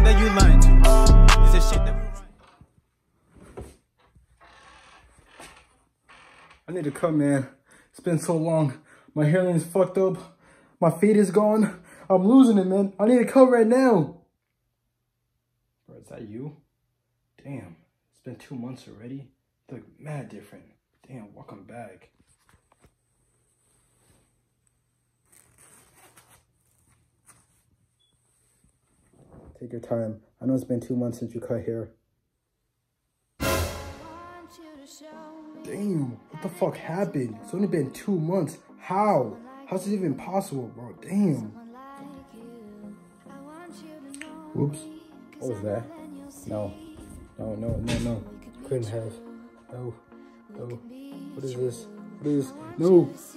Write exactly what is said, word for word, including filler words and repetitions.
that you lying to. Is this shit that we I need to cut, man. It's been so long. My hairline's fucked up. My fade is gone. I'm losing it, man. I need to cut right now. Bro, is that you? Damn. It's been two months already. You look mad different. Damn, welcome back. Take your time. I know it's been two months since you cut hair. Damn, what the fuck happened? It's only been two months. How? How's this even possible, bro? Damn. Whoops. What was that? No. No, no, no, no. Couldn't have. No. No. What is this? What is this? No.